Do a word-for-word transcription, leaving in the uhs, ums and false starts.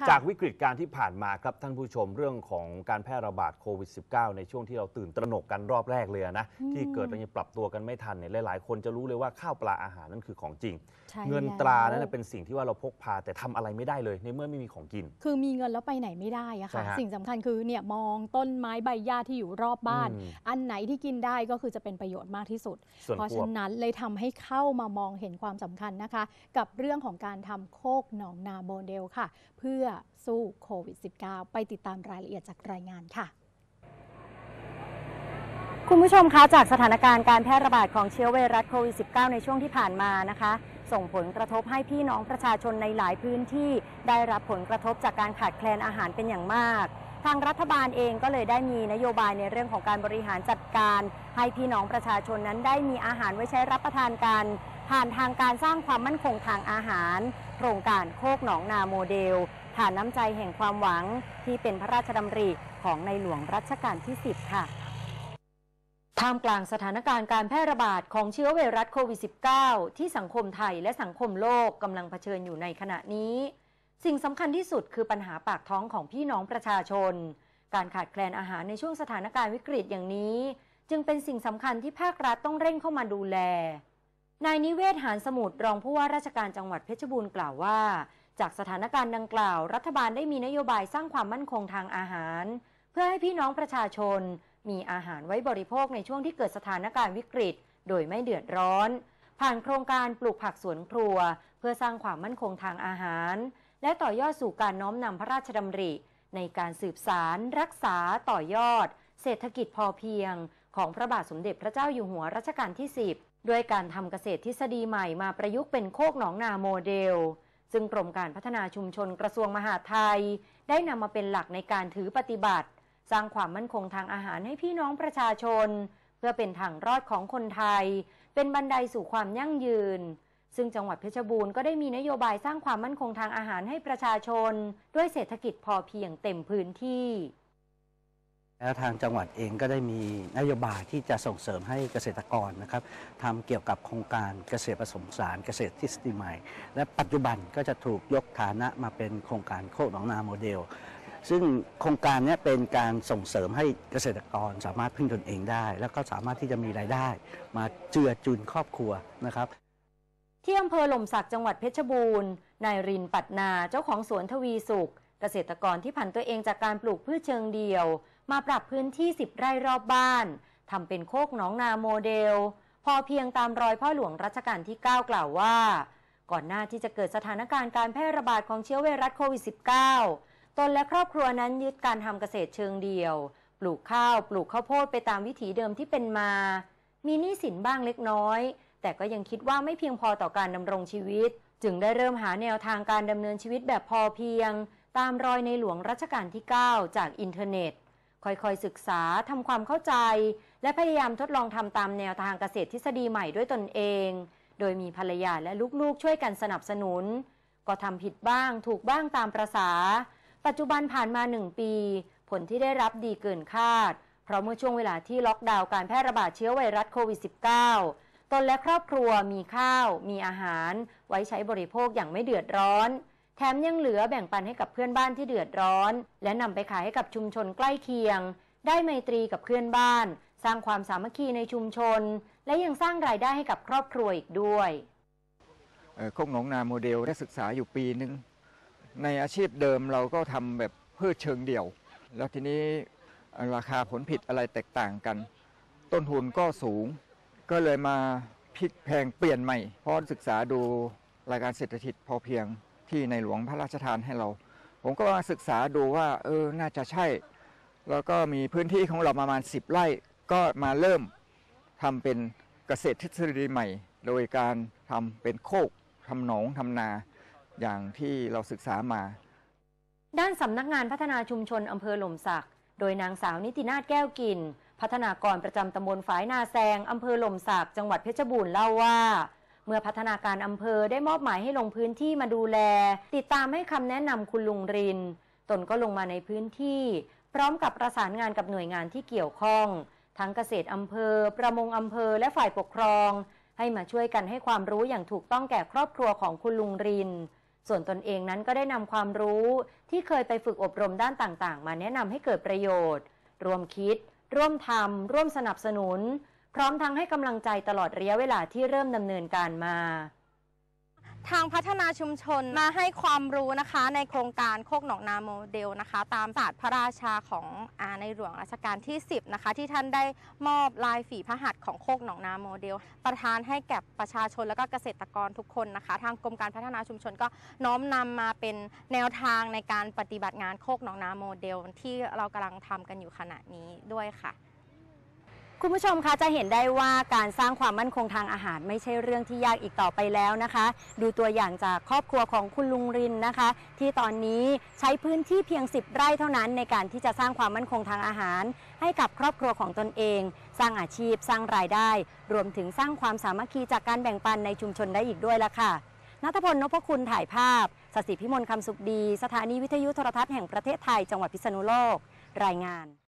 จากวิกฤตการที่ผ่านมาครับท่านผู้ชมเรื่องของการแพร่ระบาดโควิด สิบเก้า ในช่วงที่เราตื่นตระหนกกันรอบแรกเลยนะที่เกิดเรายังปรับตัวกันไม่ทันเนี่ยหลายๆคนจะรู้เลยว่าข้าวปลาอาหารนั่นคือของจริงเงินตรานั้นเป็นสิ่งที่ว่าเราพกพาแต่ทำอะไรไม่ได้เลยในเมื่อไม่มีของกินคือมีเงินแล้วไปไหนไม่ได้อะค่ะสิ่งสำคัญคือเนี่ยมองต้นไม้ใบหญ้าที่อยู่รอบบ้านอันไหนที่กินได้ก็คือจะเป็นประโยชน์มากที่สุดเพราะฉะนั้นเลยทำให้เข้ามามองเห็นความสำคัญนะคะกับเรื่องของการทำโคกหนองนาโมเดลค่ะเพื่อสู้โควิด สิบเก้า ไปติดตามรายละเอียดจากรายงานค่ะคุณผู้ชมคะจากสถานการณ์การแพร่ระบาดของเชื้อไวรัสโควิด สิบเก้า ในช่วงที่ผ่านมานะคะส่งผลกระทบให้พี่น้องประชาชนในหลายพื้นที่ได้รับผลกระทบจากการขาดแคลนอาหารเป็นอย่างมากทางรัฐบาลเองก็เลยได้มีนโยบายในเรื่องของการบริหารจัดการให้พี่น้องประชาชนนั้นได้มีอาหารไว้ใช้รับประทานกันผ่านทางการสร้างความมั่นคงทางอาหารโครงการโคกหนองนาโมเดลฐานน้ำใจแห่งความหวังที่เป็นพระราชดำริของในหลวงรัชกาลที่สิบค่ะท่ามกลางสถานการณ์การแพร่ระบาดของเชื้อไวรัสโควิด สิบเก้า ที่สังคมไทยและสังคมโลกกำลังเผชิญอยู่ในขณะนี้สิ่งสำคัญที่สุดคือปัญหาปากท้องของพี่น้องประชาชนการขาดแคลนอาหารในช่วงสถานการณ์วิกฤตอย่างนี้จึงเป็นสิ่งสำคัญที่ภาครัฐต้องเร่งเข้ามาดูแลนายนิเวศหานสมุทรรองผู้ว่าราชการจังหวัดเพชรบูรณ์กล่าวว่าจากสถานการณ์ดังกล่าวรัฐบาลได้มีนโยบายสร้างความมั่นคงทางอาหารเพื่อให้พี่น้องประชาชนมีอาหารไว้บริโภคในช่วงที่เกิดสถานการณ์วิกฤตโดยไม่เดือดร้อนผ่านโครงการปลูกผักสวนครัวเพื่อสร้างความมั่นคงทางอาหารและต่อยอดสู่การน้อมนำพระราชดำริในการสืบสารรักษาต่อยอดเศรษฐกิจพอเพียงของพระบาทสมเด็จพระเจ้าอยู่หัวรัชกาลที่สิบด้วยการทำเกษตรทฤษฎีใหม่มาประยุกต์เป็นโคกหนองนาโมเดลซึ่งกรมการพัฒนาชุมชนกระทรวงมหาดไทยได้นำมาเป็นหลักในการถือปฏิบัติสร้างความมั่นคงทางอาหารให้พี่น้องประชาชนเพื่อเป็นทางรอดของคนไทยเป็นบันไดสู่ความยั่งยืนซึ่งจังหวัดเพชรบูรณ์ก็ได้มีนโยบายสร้างความมั่นคงทางอาหารให้ประชาชนด้วยเศรษฐกิจพอเพียงเต็มพื้นที่แล้วทางจังหวัดเองก็ได้มีนโยบายที่จะส่งเสริมให้เกษตรกรนะครับทำเกี่ยวกับโครงการเกษตรผสมผสานเกษตรทฤษฎีใหม่และปัจจุบันก็จะถูกยกฐานะมาเป็นโครงการโคกหนองนาโมเดลซึ่งโครงการนี้เป็นการส่งเสริมให้เกษตรกรสามารถพึ่งตนเองได้แล้วก็สามารถที่จะมีรายได้มาเจือจุนครอบครัวนะครับที่อำเภอหล่มสักจังหวัดเพชรบูรณ์นายรินปัตนาเจ้าของสวนทวีสุขเกษตรกรที่ผันตัวเองจากการปลูกพืชเชิงเดี่ยวมาปรับพื้นที่สิบไร่รอบบ้านทำเป็นโคกหนองนาโมเดลพอเพียงตามรอยพ่อหลวงรัชกาลที่เก้ากล่าวว่าก่อนหน้าที่จะเกิดสถานการณ์การแพร่ระบาดของเชื้อไวรัสโควิด สิบเก้า ตนและครอบครัวนั้นยึดการทำเกษตรเชิงเดี่ยวปลูกข้าวปลูกข้าวโพดไปตามวิถีเดิมที่เป็นมามีหนี้สินบ้างเล็กน้อยแต่ก็ยังคิดว่าไม่เพียงพอต่อการดำรงชีวิตจึงได้เริ่มหาแนวทางการดำเนินชีวิตแบบพอเพียงตามรอยในหลวงรัชกาลที่เก้าจากอินเทอร์เน็ตค่อยๆศึกษาทำความเข้าใจและพยายามทดลองทำตามแนวทางเกษตรทฤษฎีใหม่ด้วยตนเองโดยมีภรรยาและลูกๆช่วยกันสนับสนุนก็ทำผิดบ้างถูกบ้างตามประสาปัจจุบันผ่านมาหนึ่งปีผลที่ได้รับดีเกินคาดเพราะเมื่อช่วงเวลาที่ล็อกดาวน์การแพร่ระบาดเชื้อไวรัสโควิด สิบเก้า ตนและครอบครัวมีข้าวมีอาหารไว้ใช้บริโภคอย่างไม่เดือดร้อนแถมยังเหลือแบ่งปันให้กับเพื่อนบ้านที่เดือดร้อนและนำไปขายให้กับชุมชนใกล้เคียงได้ไมตรีกับเพื่อนบ้านสร้างความสามัคคีในชุมชนและยังสร้างรายได้ให้กับครอบครัวอีกด้วยโคกหนองนาโมเดลได้ศึกษาอยู่ปีนึงในอาชีพเดิมเราก็ทำแบบพืชเชิงเดี่ยวแล้วทีนี้ราคาผลผลิตอะไรแตกต่างกันต้นทุนก็สูงก็เลยมาพลิกแพงเปลี่ยนใหม่เพราะศึกษาดูรายการเศรษฐกิจพอเพียงที่ในหลวงพระราชทานให้เราผมก็มาศึกษาดูว่าเออน่าจะใช่แล้วก็มีพื้นที่ของเราประมาณสิบไร่ก็มาเริ่มทำเป็นเกษตรทฤษฎีใหม่โดยการทำเป็นโคกทำหนองทำนาอย่างที่เราศึกษามาด้านสำนักงานพัฒนาชุมชนอำเภอหล่มสักโดยนางสาวนิตินาถแก้วกินพัฒนากรประจำตำบลฝายนาแซงอำเภอหล่มสักจังหวัดเพชรบูรณ์เล่าว่าเมื่อพัฒนาการอำเภอได้มอบหมายให้ลงพื้นที่มาดูแลติดตามให้คำแนะนำคุณลุงรินตนก็ลงมาในพื้นที่พร้อมกับประสานงานกับหน่วยงานที่เกี่ยวข้องทั้งเกษตรอำเภอประมงอำเภอและฝ่ายปกครองให้มาช่วยกันให้ความรู้อย่างถูกต้องแก่ครอบครัวของคุณลุงรินส่วนตนเองนั้นก็ได้นำความรู้ที่เคยไปฝึกอบรมด้านต่างๆมาแนะนำให้เกิดประโยชน์ร่วมคิดร่วมทำร่วมสนับสนุนพร้อมทั้งให้กำลังใจตลอดระยะเวลาที่เริ่มดำเนินการมาทางพัฒนาชุมชนมาให้ความรู้นะคะในโครงการโคกหนองนาโมเดลนะคะตามศาสตร์พระราชาของอาในหลวงรัชกาลที่สิบนะคะที่ท่านได้มอบลายฝีพระหัตถ์ของโคกหนองนาโมเดลประทานให้แก่ประชาชนและก็เกษตรกรทุกคนนะคะทางกรมการพัฒนาชุมชนก็น้อมนำมาเป็นแนวทางในการปฏิบัติงานโคกหนองนาโมเดลที่เรากำลังทำกันอยู่ขณะนี้ด้วยค่ะคุณผู้ชมคะจะเห็นได้ว่าการสร้างความมั่นคงทางอาหารไม่ใช่เรื่องที่ยากอีกต่อไปแล้วนะคะดูตัวอย่างจากครอบครัวของคุณลุงรินนะคะที่ตอนนี้ใช้พื้นที่เพียงสิบไร่เท่านั้นในการที่จะสร้างความมั่นคงทางอาหารให้กับครอบครัวของตนเองสร้างอาชีพสร้างรายได้รวมถึงสร้างความสามัคคีจากการแบ่งปันในชุมชนได้อีกด้วยละค่ะณัฐพล นพคุณถ่ายภาพสศิพิมลคำสุขดีสถานีวิทยุโทรทัศน์แห่งประเทศไทยจังหวัดพิษณุโลกรายงาน